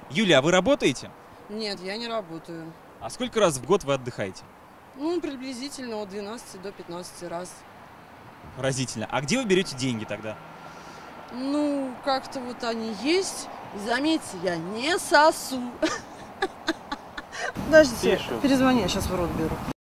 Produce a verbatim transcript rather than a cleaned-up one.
Юлия, а вы работаете? Нет, я не работаю. А сколько раз в год вы отдыхаете? Ну, приблизительно от двенадцати до пятнадцати раз. Поразительно. А где вы берете деньги тогда? Ну, как-то вот они есть. Заметьте, я не сосу. Подождите, перезвони, я сейчас в рот беру.